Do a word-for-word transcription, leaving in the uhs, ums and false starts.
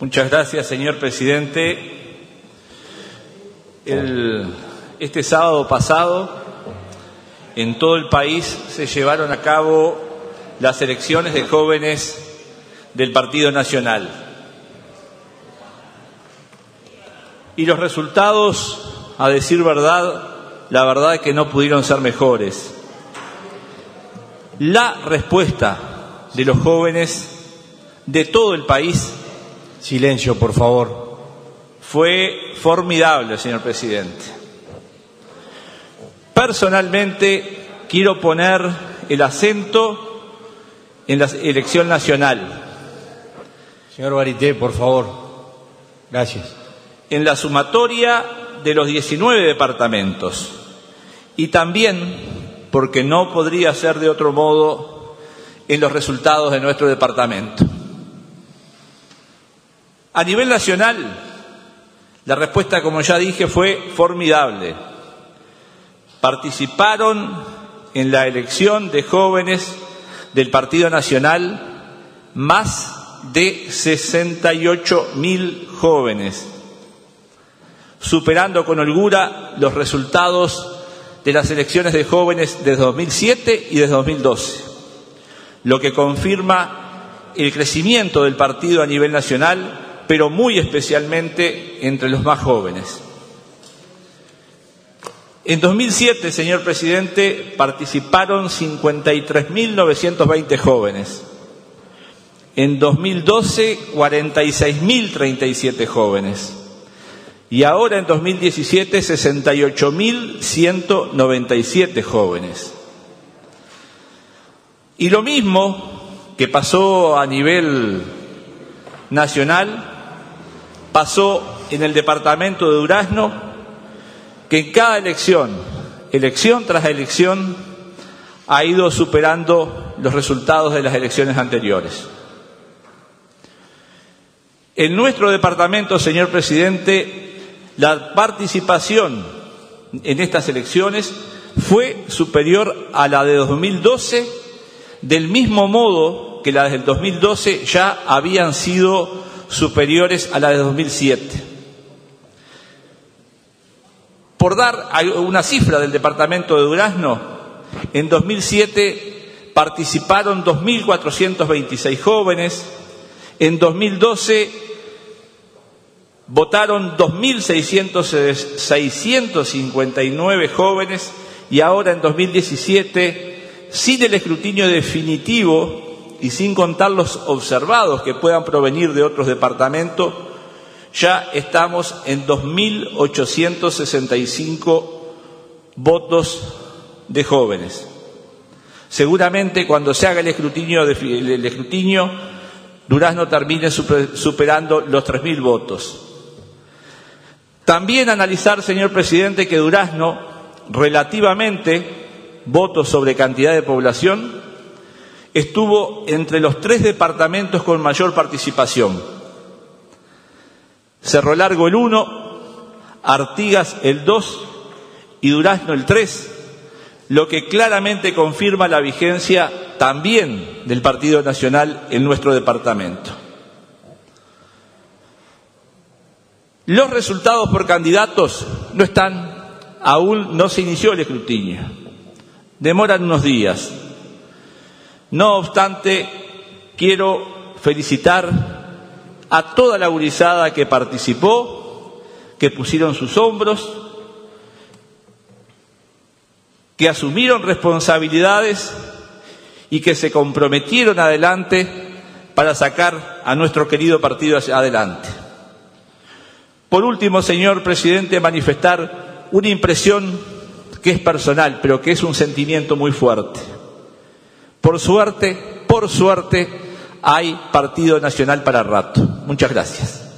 Muchas gracias, señor presidente. El, este sábado pasado, en todo el país se llevaron a cabo las elecciones de jóvenes del Partido Nacional. Y los resultados, a decir verdad, la verdad es que no pudieron ser mejores. La respuesta de los jóvenes de todo el país, silencio, por favor, fue formidable, señor presidente. Personalmente, quiero poner el acento en la elección nacional. Señor Barité, por favor. Gracias. En la sumatoria de los diecinueve departamentos. Y también, porque no podría ser de otro modo, en los resultados de nuestro departamento. A nivel nacional, la respuesta, como ya dije, fue formidable. Participaron en la elección de jóvenes del Partido Nacional más de sesenta y ocho mil jóvenes, superando con holgura los resultados de las elecciones de jóvenes desde dos mil siete y desde dos mil doce, lo que confirma el crecimiento del partido a nivel nacional, pero muy especialmente entre los más jóvenes. En dos mil siete, señor presidente, participaron cincuenta y tres mil novecientos veinte jóvenes. En dos mil doce, cuarenta y seis mil treinta y siete jóvenes. Y ahora en dos mil diecisiete, sesenta y ocho mil ciento noventa y siete jóvenes. Y lo mismo que pasó a nivel nacional, pasó en el departamento de Durazno, que en cada elección, elección tras elección, ha ido superando los resultados de las elecciones anteriores. En nuestro departamento, señor presidente, la participación en estas elecciones fue superior a la de dos mil doce, del mismo modo que las del dos mil doce ya habían sido superiores a la de dos mil siete. Por dar una cifra del departamento de Durazno, en dos mil siete participaron dos mil cuatrocientos veintiséis jóvenes, en dos mil doce votaron dos mil seiscientos cincuenta y nueve jóvenes y ahora en dos mil diecisiete, sin el escrutinio definitivo y sin contar los observados que puedan provenir de otros departamentos, ya estamos en dos mil ochocientos sesenta y cinco votos de jóvenes. Seguramente cuando se haga el escrutinio, el escrutinio Durazno termine superando los tres mil votos. También analizar, señor presidente, que Durazno, relativamente, votos sobre cantidad de población, estuvo entre los tres departamentos con mayor participación. Cerro Largo el uno, Artigas el dos y Durazno el tres, lo que claramente confirma la vigencia también del Partido Nacional en nuestro departamento. Los resultados por candidatos no están, aún no se inició el escrutinio. Demoran unos días. No obstante, quiero felicitar a toda la gurizada que participó, que pusieron sus hombros, que asumieron responsabilidades y que se comprometieron adelante para sacar a nuestro querido partido hacia adelante. Por último, señor presidente, manifestar una impresión que es personal, pero que es un sentimiento muy fuerte. Por suerte, por suerte, hay Partido Nacional para rato. Muchas gracias.